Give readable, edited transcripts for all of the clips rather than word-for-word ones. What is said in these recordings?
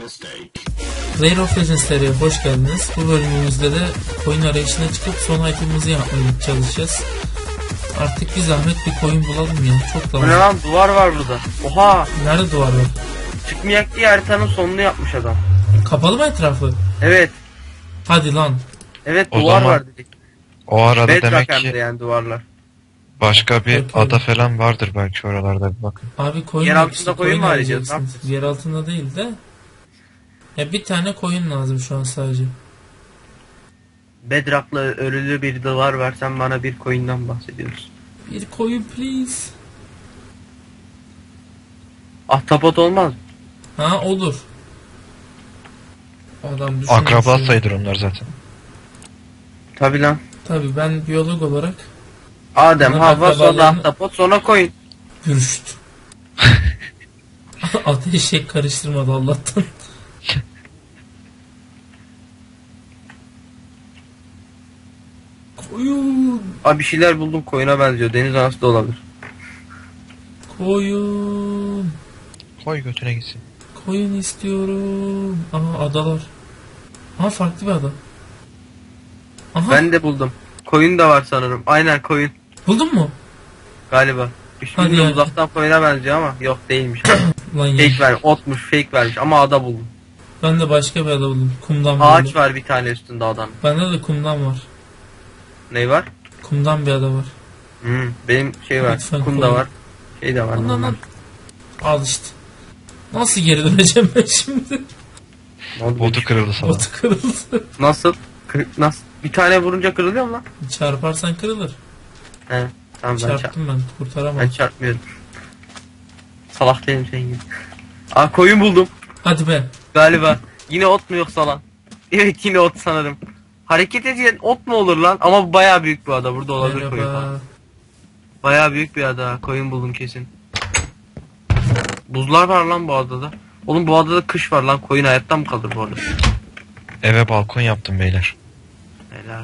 League of Legends TV'ye hoş geldiniz. Bu bölümümüzde de coin arayışına çıkıp son item'ımızı yapmaya çalışacağız. Artık bir zahmet bir coin bulalım ya. Çok da Ne lan, duvar var burada. Oha! Nerede duvar var? Çıkmayak diye haritanın sonunu yapmış adam. Kapalı mı etrafı? Evet. Hadi lan. Evet, O duvar zaman var dedik. O arada Bedrock demek hem de ki yani duvarlar. başka bir Bakıyorum. ada falan vardır belki oralarda, bir bakın. Abi coin Yer yok altında işte, coin mi arayacağız? arayacaksınız. Yer altında değil de. Ya bir tane coin lazım şu an sadece. Bedrock'la örülü bir duvar var, sen bana bir coin'den bahsediyorsun. Bir coin please. Ahtapot olmaz mı? Ha olur. Adam düşünmüş. Akraba sayılır onlar zaten. Tabi lan. Tabii ben biyolog olarak Adem, Bana Havva, sonra akrabalarını- ahtapot, sonra coin. Gürüşt. Ateşe karıştırmadı Allah'tan. Koyun. Abi bir şeyler buldum, coin'e benziyor. Deniz anası da olabilir. Koyun. Koy götüne gitsin. Koyun istiyorum. Aha adalar. Aha farklı bir ada. Aha Ben de buldum. Coin de var sanırım. Aynen coin. buldun mu? Galiba. Hadi Üstünde ya. uzaktan coin'e benziyor ama yok değilmiş. Lan ya. Fake vermiş. Otmuş, fake vermiş ama ada buldum. Ben de başka bir ada buldum. Kumdan Ağaç buldum. var bir tane üstünde adanın. Bende de kumdan var. Ne var? Kumdan bir ada var. Benim şey var. Lütfen Kum koy. da var. Şey de var. Lan normal. lan. Al işte. Nasıl geri döneceğim ben şimdi? Ne oldu Botu benim? kırıldı sana. Botu kırıldı. Nasıl? Nasıl? Bir tane vurunca kırılıyor mu lan? Çarparsan kırılır. He. Tamam Çarptım ben. Kurtaramam. ben çarpmıyorum. Salak değilim senin gibi. Aa, koyun buldum. Hadi be. Galiba. Yine ot mu yoksa lan? Evet, yine ot sanırım. Hareket eden ot mu olur lan? Ama bu bayağı büyük bir ada. Burada olabilir koyun falan. Merhaba. Bayağı büyük bir ada. Koyun buldum kesin. Buzlar var lan bu adada. Oğlum bu adada kış var lan. Koyun hayatta mı kalır bu arada? Eve balkon yaptım beyler. Helal.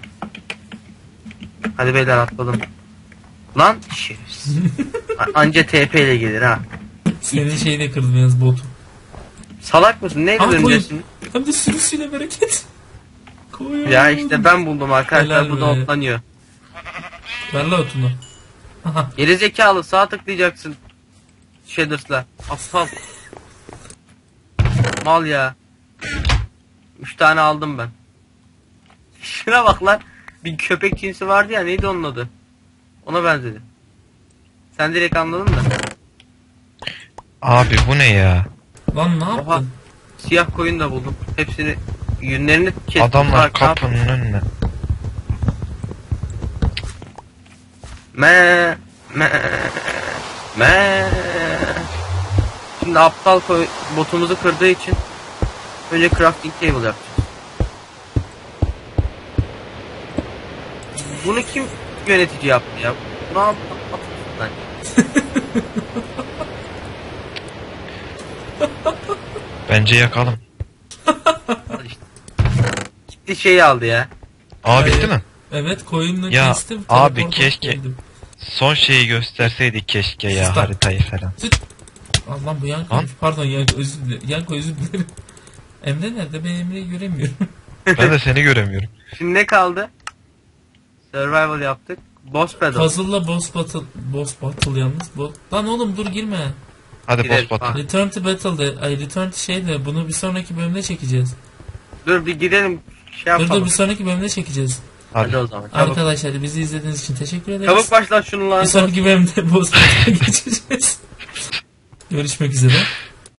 Hadi beyler, atladım. Lan şerefsiz. Anca TP ile gelir ha. Senin şeyi de kırdım yalnız botu. Salak mısın? Neyle Aa, döneceksin? Hem de sürüsüyle bereket. Koyun. Ya işte ben buldum arkadaşlar. Helal Bu da be. otlanıyor. Ver la otunu. Aha. Gerizekalı, sağ tıklayacaksın. Shaders'la. Aptal. Mal ya. 3 tane aldım ben. Şuna bak lan. Bir köpek cinsi vardı ya, neydi onun adı? Ona benzedi. Sen direkt anladın da. Abi bu ne ya? Lan ne Oha. yaptın? Siyah koyun da buldum. Hepsini yünlerini kestim. Adamlar Bak, ne yap- kapının önüne. Me me me. Şimdi aptal botumuzu kırdığı için önce crafting table yapacağız. Bunu kim yönetici yaptı ya? Ne yaptın lan? Bence yakalım. Al işte. Gitti şeyi aldı ya. Aa bitti mi? Evet koyunla Ya, kestim. abi teleport keşke- ettim. Son şeyi gösterseydik keşke ya, Stop. haritayı falan. Allah bu Yanko. Lan. Pardon Yanko, özür dilerim. Yanko özür dilerim. Emre nerede? Ben Emre'yi göremiyorum. Ben de seni göremiyorum. Şimdi ne kaldı? Survival yaptık. Boss battle. Puzzle'la boss battle yalnız. Lan oğlum dur girme. Hadi Gidelim. boss battle. Return to battle'de. Ay return to şeyde. Bunu bir sonraki bölümde çekeceğiz. Dur bir gidelim. Şey Dur yapalım. bir sonraki bölümde çekeceğiz. Hadi o zaman. Çabuk. Arkadaşlar bizi izlediğiniz için teşekkür ederiz. Çabuk başla şunu lan. Bir sonraki bölümde boss battle'a geçeceğiz. Görüşmek üzere.